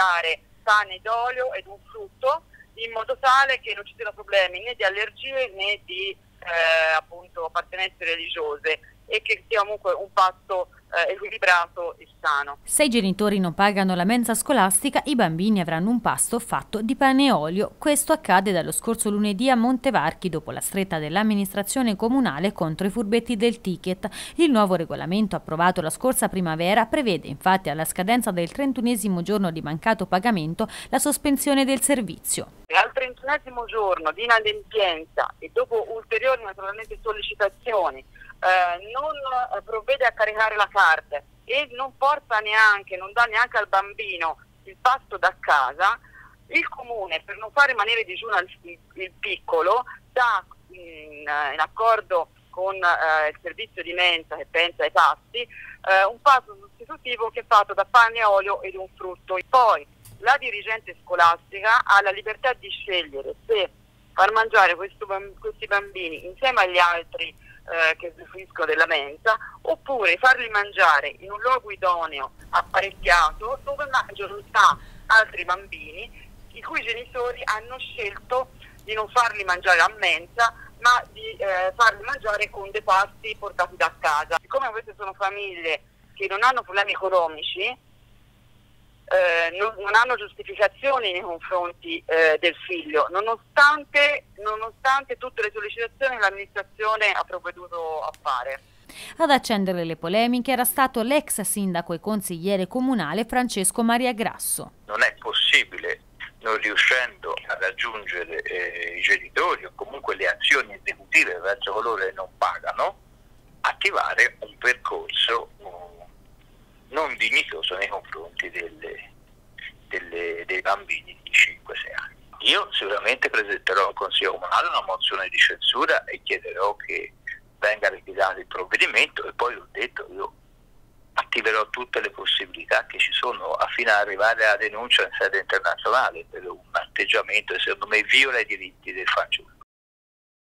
mangiare pane d'olio ed un frutto, in modo tale che non ci siano problemi né di allergie né di appunto appartenenze religiose, e che sia comunque un pasto equilibrato e sano. Se i genitori non pagano la mensa scolastica, i bambini avranno un pasto fatto di pane e olio. Questo accade dallo scorso lunedì a Montevarchi dopo la stretta dell'amministrazione comunale contro i furbetti del ticket. Il nuovo regolamento approvato la scorsa primavera prevede infatti alla scadenza del 31esimo giorno di mancato pagamento la sospensione del servizio. Al 31esimo giorno di inadempienza e dopo ulteriori naturalmente sollecitazioni non provvede a caricare la carta e non porta neanche, non dà neanche al bambino il pasto da casa, il comune, per non far rimanere digiuno il piccolo, dà in accordo con il servizio di mensa che pensa ai pasti un pasto sostitutivo che è fatto da pane e olio ed un frutto. Poi la dirigente scolastica ha la libertà di scegliere se far mangiare questi bambini insieme agli altri che usufruiscono della mensa, oppure farli mangiare in un luogo idoneo, apparecchiato, dove mangiano già altri bambini i cui genitori hanno scelto di non farli mangiare a mensa, ma di farli mangiare con dei pasti portati da casa. Siccome queste sono famiglie che non hanno problemi economici, non hanno giustificazioni nei confronti del figlio, nonostante tutte le sollecitazioni che l'amministrazione ha provveduto a fare. Ad accendere le polemiche era stato l'ex sindaco e consigliere comunale Francesco Maria Grasso. Non è possibile, non riuscendo a raggiungere i genitori o comunque le azioni esecutive verso coloro che non pagano, attivare un percorso non dignitoso nei confronti dei bambini di 5-6 anni. Io sicuramente presenterò al Consiglio Comunale una mozione di censura e chiederò che venga ritirato il provvedimento, e poi ho detto io attiverò tutte le possibilità che ci sono fino ad arrivare alla denuncia in sede internazionale per un atteggiamento che secondo me viola i diritti del fanciullo.